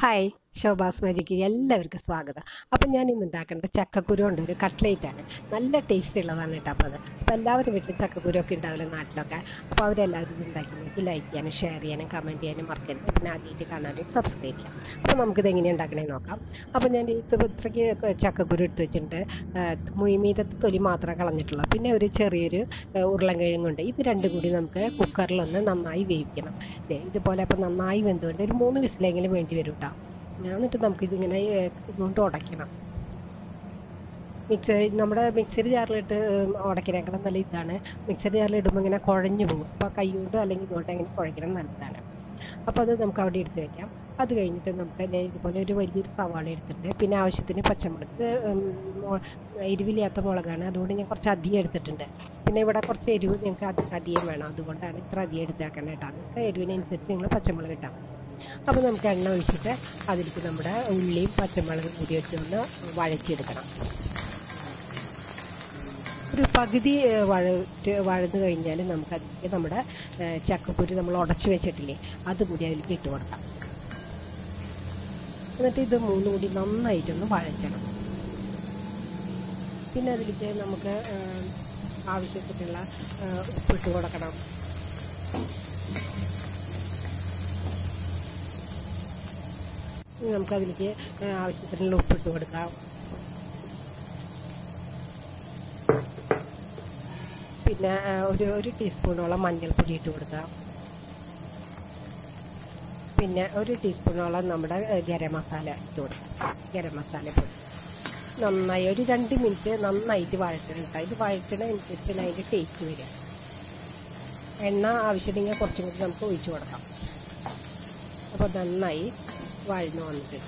Hi Shobas magic എല്ലാവർക്കും സ്വാഗതം. അപ്പം ഞാൻ ഇന്ന് ഉണ്ടാക്കേണ്ടത് ചക്കക്കുരു കൊണ്ട് ഒരു കട്ട്ലേറ്റ് ആണ്. നല്ല ടേസ്റ്റ് ഉള്ളതാണ് കേട്ടോ. അപ്പോൾ എല്ലാവരും വീട്ടിൽ ചക്കക്കുരു ഒക്കെ ഉണ്ടാവില്ല നാട്ടിലൊക്കെ. അപ്പോൾ അവരെല്ലാവരും ഇത് ഉണ്ടാക്കി ലൈക്ക് ചെയ്യാനും ഷെയർ ചെയ്യാനും കമൻറ്റ് ചെയ്യാനും മറക്കരുത്. പിന്നെ ആദ്യമായിട്ട് കാണാനും സബ്സ്ക്രൈബ് ചെയ്യാം. അപ്പോൾ നമുക്കിത് എങ്ങനെയാണ് ഉണ്ടാക്കണമെന്ന് നോക്കാം. അപ്പോൾ ഞാൻ ഇത്രയ്ക്ക് ചക്കക്കുരു എടുത്ത് വെച്ചിട്ടുണ്ട്. മീതത്തെ തൊലി മാത്രമേ കളഞ്ഞിട്ടുള്ളൂ. പിന്നെ ഒരു ചെറിയൊരു ഉരുളൻകിഴങ്ങുണ്ട്. ഇത് രണ്ടും കൂടി നമുക്ക് കുക്കറിലൊന്ന് നന്നായി വേവിക്കണം. ഇതുപോലെ അപ്പോൾ നന്നായി വെന്തുകൊണ്ട് ഒരു 3 വിസിലെങ്കിലും വേണ്ടി വരും കേട്ടോ. എന്നിട്ട് നമുക്കിതിങ്ങനെ കൊണ്ട് ഉടയ്ക്കണം. നമ്മുടെ മിക്സർ ജാറിലിട്ട് ഉടയ്ക്കണേക്കാളും നല്ല ഇതാണ്. മിക്സർ ജാറിൽ ഇടുമ്പോൾ ഇങ്ങനെ കുഴഞ്ഞു പോകും. അപ്പോൾ കൈ കൊണ്ട് അല്ലെങ്കിൽ ഇതുകൊണ്ട് ഇങ്ങനെ കുഴയ്ക്കണം നല്ലതാണ്. അപ്പോൾ അത് നമുക്ക് അവിടെ എടുത്ത് വയ്ക്കാം. അത് കഴിഞ്ഞിട്ട് നമുക്ക് ഇതുപോലെ ഒരു വലിയൊരു സവാള എടുത്തിട്ടുണ്ട്. പിന്നെ ആവശ്യത്തിന് പച്ചമുളക്, എരിവില്ലാത്ത മുളകാണ്, അതുകൊണ്ട് ഞാൻ കുറച്ച് അധികം എടുത്തിട്ടുണ്ട്. പിന്നെ ഇവിടെ കുറച്ച് എരിവ് ഞങ്ങൾക്ക് അധികം വേണം, അതുകൊണ്ടാണ് ഇത്ര അധികം എടുത്തേക്കണം കേട്ടോ. നിങ്ങൾക്ക് എരിവിനനുസരിച്ച് നിങ്ങൾ പച്ചമുളക് ഇട്ടാൽ മതി. അപ്പോൾ നമുക്ക് എണ്ണ ഒഴിച്ചിട്ട് അതിലേക്ക് നമ്മുടെ ഉള്ളിയും പച്ചമുളകും കൂടി വെച്ചൊന്ന് വഴച്ചെടുക്കണം. ഒരു പകുതി വഴന്ന് കഴിഞ്ഞാൽ നമുക്കതിലേക്ക് നമ്മുടെ ചക്കക്കുരു നമ്മൾ ഉടച്ച് വെച്ചിട്ടില്ലേ അതുകൂടി അതിലേക്ക് ഇട്ട് കൊടുക്കാം. എന്നിട്ട് ഇത് മൂന്നും കൂടി നന്നായിട്ടൊന്ന് വഴറ്റണം. പിന്നെ അതിലേക്ക് നമുക്ക് ആവശ്യത്തിനുള്ള ഉപ്പിട്ട് കൊടുക്കണം. നമുക്കതിലേക്ക് ആവശ്യത്തിനുള്ള ഉപ്പിട്ട് കൊടുക്കാം. പിന്നെ ഒരു ടീസ്പൂണോളം മഞ്ഞൾപ്പൊടി ഇട്ട് കൊടുക്കാം. പിന്നെ ഒരു ടീസ്പൂണോളം നമ്മുടെ ഗരം മസാല ഇട്ട് കൊടുക്കാം. ഗരം മസാല പൊടി നന്നായി ഒരു 2 മിനിറ്റ് നന്നായിട്ട് വഴറ്റണം കേട്ടോ. ഇത് വഴറ്റണനുസരിച്ച് അതിൻ്റെ ടേസ്റ്റ് വരിക. എണ്ണ ആവശ്യമുണ്ടെങ്കിൽ കുറച്ചും കൂടി നമുക്ക് ഒഴിച്ചു കൊടുക്കാം. അപ്പോൾ നന്നായി വഴന്നു വന്നിട്ടുണ്ട്.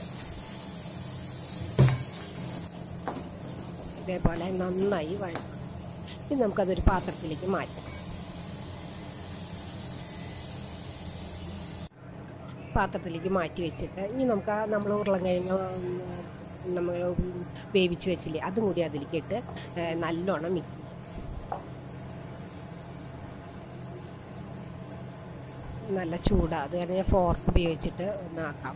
ഇതേപോലെ നന്നായി വഴന്നു. ഇനി നമുക്കതൊരു പാത്രത്തിലേക്ക് മാറ്റാം. പാത്രത്തിലേക്ക് മാറ്റി വെച്ചിട്ട് ഇനി നമുക്ക് നമ്മൾ ഉരുളൻകിഴങ്ങ് നമ്മൾ വേവിച്ച് വെച്ചില്ലേ അതും കൂടി അതിലേക്ക് ഇട്ട് നല്ലോണം മിക്സ് ചെയ്യാം. നല്ല ചൂടാണ്, അത് കാരണം ഫോർക്ക് ഉപയോഗിച്ചിട്ട് ഒന്ന് ആക്കാം.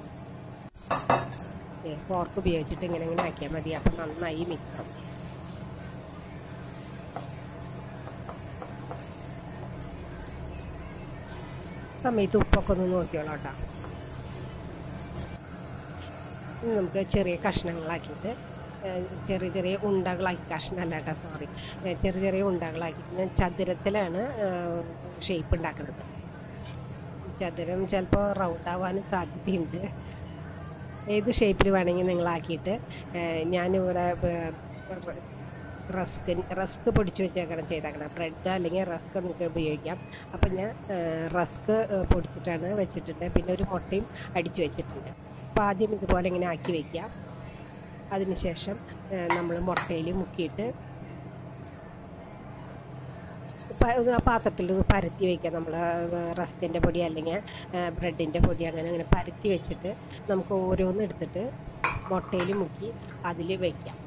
ഫോർക്ക് ഉപയോഗിച്ചിട്ട് ഇങ്ങനെ ആക്കിയാൽ മതി. അപ്പം നന്നായി മിക്സ് ആവും. സമയത്ത് ഉപ്പൊക്കെ ഒന്ന് നോക്കിയോളാം കേട്ടോ. നമുക്ക് ചെറിയ കഷ്ണങ്ങളാക്കിയിട്ട് ചെറിയ ഉണ്ടകളാക്കി, കഷ്ണമല്ല കേട്ടോ, സോറി, ചെറിയ ഉണ്ടകളാക്കിയിട്ട് ഞാൻ ചതുരത്തിലാണ് ഷേപ്പ് ഉണ്ടാക്കുന്നത്. ചതുരം ചിലപ്പോൾ റൗണ്ട് ആവാനും സാധ്യതയുണ്ട്. ഏത് ഷേപ്പിൽ വേണമെങ്കിൽ നിങ്ങളാക്കിയിട്ട് ഞാനിവിടെ റസ്ക് പൊടിച്ച് വെച്ചേക്കണം ചെയ്തേക്കണം. ബ്രെഡ് അല്ലെങ്കിൽ റസ്ക് നിങ്ങൾക്ക് ഉപയോഗിക്കാം. അപ്പം ഞാൻ റസ്ക് പൊടിച്ചിട്ടാണ് വെച്ചിട്ടുണ്ട്. പിന്നെ ഒരു മുട്ടയും അടിച്ച് വെച്ചിട്ടുണ്ട്. അപ്പോൾ ആദ്യം ഇതുപോലെ ഇങ്ങനെ ആക്കി വയ്ക്കാം. അതിനുശേഷം നമ്മൾ മുട്ടയിൽ മുക്കിയിട്ട് പാത്രത്തിൽ പരത്തി വയ്ക്കാം. നമ്മൾ റസ്കിൻ്റെ പൊടി അല്ലെങ്കിൽ ബ്രെഡിൻ്റെ പൊടി അങ്ങനെ പരത്തി വെച്ചിട്ട് നമുക്ക് ഓരോന്ന് എടുത്തിട്ട് മുട്ടയിൽ മുക്കി അതിൽ വയ്ക്കാം.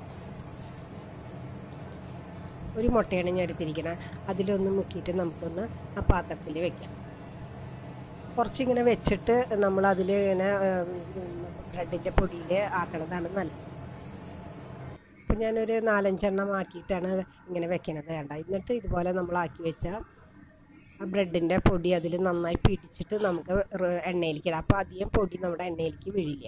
ഒരു മുട്ടയാണ് ഞാൻ എടുത്തിരിക്കുന്നത്. അതിലൊന്ന് മുക്കിയിട്ട് നമുക്കൊന്ന് ആ പാത്രത്തിൽ വയ്ക്കാം. കുറച്ചിങ്ങനെ വെച്ചിട്ട് നമ്മൾ അതിൽ ഇങ്ങനെ ബ്രെഡിൻ്റെ പൊടിയിൽ ആക്കണതാണ് നല്ലത്. അപ്പം ഞാനൊരു 4-5 എണ്ണം ആക്കിയിട്ടാണ് ഇങ്ങനെ വെക്കണത് വേണ്ട. എന്നിട്ട് ഇതുപോലെ നമ്മളാക്കി വെച്ചാൽ ആ ബ്രെഡിൻ്റെ പൊടി അതിൽ നന്നായി പിടിച്ചിട്ട് നമുക്ക് എണ്ണയിലേക്ക് ഇടാം. അപ്പോൾ അധികം പൊടി നമ്മുടെ എണ്ണയിലേക്ക് വീഴില്ല.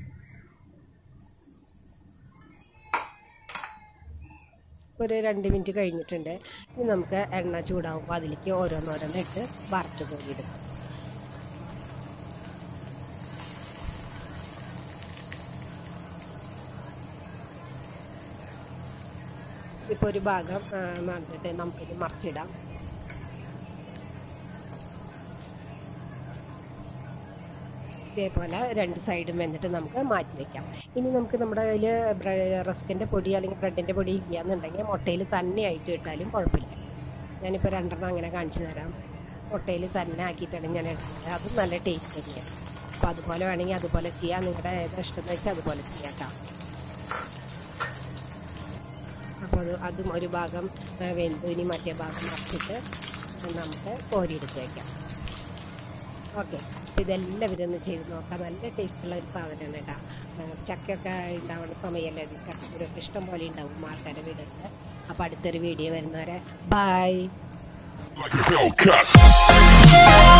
ഒരു 2 മിനിറ്റ് കഴിഞ്ഞിട്ടുണ്ട്. ഇനി നമുക്ക് എണ്ണ ചൂടാകുമ്പോൾ അതിലേക്ക് ഓരോന്നോരോന്ന് ഇട്ട് വറുത്ത് കോരിയിടും. ഇപ്പോൾ ഒരു ഭാഗം വന്നിട്ട് നമുക്കിത് മറിച്ചിടാം. ഇതേപോലെ 2 സൈഡും വെന്നിട്ട് നമുക്ക് മാറ്റി വയ്ക്കാം. ഇനി നമുക്ക് നമ്മുടെ കയ്യിൽ റസ്കിൻ്റെ പൊടി അല്ലെങ്കിൽ ബ്രെഡിൻ്റെ പൊടി ഇല്ലയെന്നുണ്ടെങ്കിൽ മുട്ടയിൽ തന്നെ ആയിട്ട് ഇട്ടാലും കുഴപ്പമില്ല. ഞാനിപ്പോൾ 2 എണ്ണം അങ്ങനെ കാണിച്ചു തരാം. മുട്ടയിൽ തന്നെ ആക്കിയിട്ടാണ് ഞാൻ എടുക്കുന്നത്. അതും നല്ല ടേസ്റ്റ് തന്നെയാണ്. അപ്പോൾ അതുപോലെ വേണമെങ്കിൽ അതുപോലെ ചെയ്യാം. നിങ്ങളുടെ ഏതാ ഇഷ്ടം എന്ന് വെച്ചാൽ അതുപോലെ ചെയ്യാം കേട്ടോ. അപ്പോൾ അതും ഒരു ഭാഗം വെന്തു. ഇനി മറ്റേ ഭാഗം മറിച്ചിട്ട് നമുക്ക് കോരിയെടുത്ത് വയ്ക്കാം. ഓക്കെ, അപ്പോൾ ഇതെല്ലാവരും ഒന്ന് ചെയ്ത് നോക്കാം. നല്ല ടേസ്റ്റുള്ള ഒരു സാധനമാണ് കേട്ടോ. ചക്കയൊക്കെ ഉണ്ടാവുന്ന സമയമല്ലേ ഇത്. ചക്കക്കുരൊക്കെ ഇഷ്ടം പോലെ ഉണ്ടാവും ആൾക്കാരുടെ വീടുകളിൽ. അപ്പോൾ അടുത്തൊരു വീഡിയോ വരുന്നവരെ ബൈ.